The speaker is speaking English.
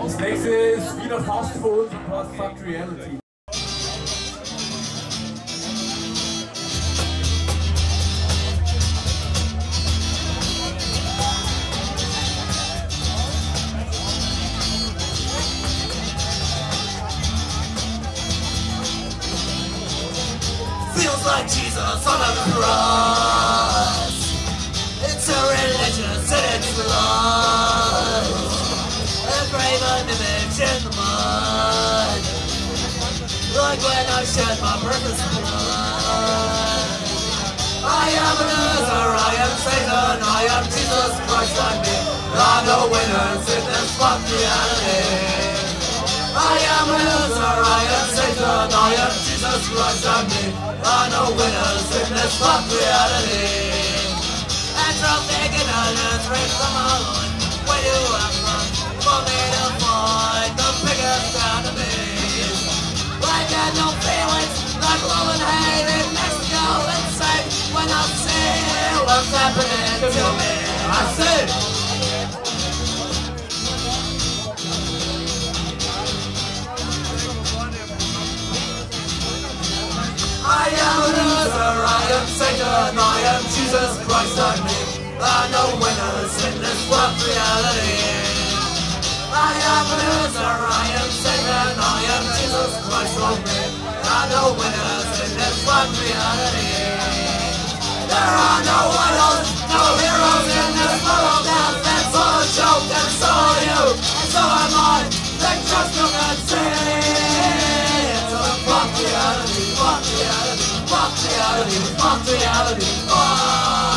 Das nächste ist wieder Fast Food und Fuck Reality. Feels like Jesus on a cross. It's a religion in its blood. A graven image in the mud. Like when I shed my precious blood. I am a loser, I am Satan, I am Jesus Christ, I'm me. There are no winners in this fuck reality. I am a loser, I am Satan, I am Jesus Christ, I'm me. There are no winners in this fuck reality. And from thinking others, break them all on. Where do I from? For me to find the biggest enemies. I got no feelings like love and hate. It makes me go insane when I see what's happening to me. I see. I am a loser, I am Satan, I am Jesus Christ, I'm me. There are no winners in this fuck reality. I am a loser, I am Satan, I am Jesus Christ, I'm me. There are no winners in this fuck reality. There are no idols, no heroes in this world. That's all a joke, and so are you, and so am I. They just look and see. Fuck reality, fuck reality, fuck reality, fuck reality, fuck.